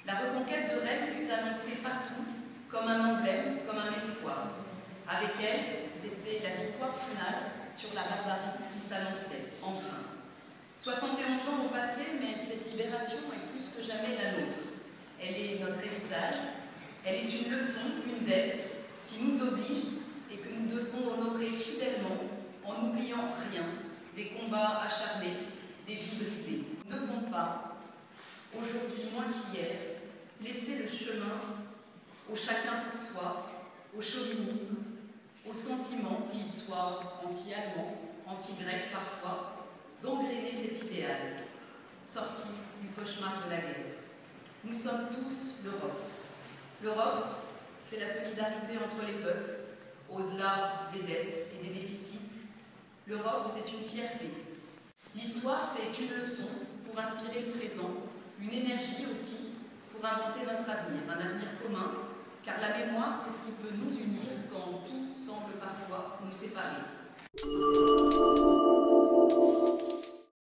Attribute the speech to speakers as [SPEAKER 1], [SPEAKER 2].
[SPEAKER 1] La reconquête de Rennes fut annoncée partout comme un emblème, comme un espoir. Avec elle, c'était la victoire finale sur la barbarie qui s'annonçait, enfin. 71 ans ont passé, mais cette libération est plus que jamais la nôtre. Elle est notre héritage, elle est une leçon, une dette qui nous oblige et que nous devons honorer fidèlement en n'oubliant rien, des combats acharnés, des vies brisées. Nous ne devons pas, aujourd'hui moins qu'hier, laisser le chemin au chacun pour soi, au chauvinisme, au sentiment, qu'il soit anti-allemand, anti-grec parfois, gangréner cet idéal, sorti du cauchemar de la guerre. Nous sommes tous l'Europe. L'Europe, c'est la solidarité entre les peuples, au-delà des dettes et des déficits. L'Europe, c'est une fierté. L'histoire, c'est une leçon pour inspirer le présent, une énergie aussi pour inventer notre avenir, un avenir commun, car la mémoire, c'est ce qui peut nous unir quand tout semble parfois nous séparer.